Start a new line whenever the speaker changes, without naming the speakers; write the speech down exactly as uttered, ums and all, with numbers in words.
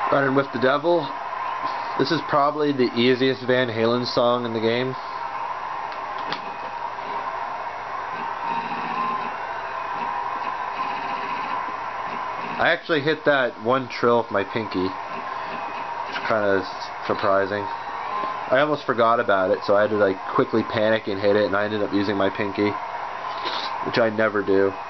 Runnin' with the Devil. This is probably the easiest Van Halen song in the game. I actually hit that one trill with my pinky, which is kind of surprising. I almost forgot about it, so I had to like quickly panic and hit it, and I ended up using my pinky, which I never do.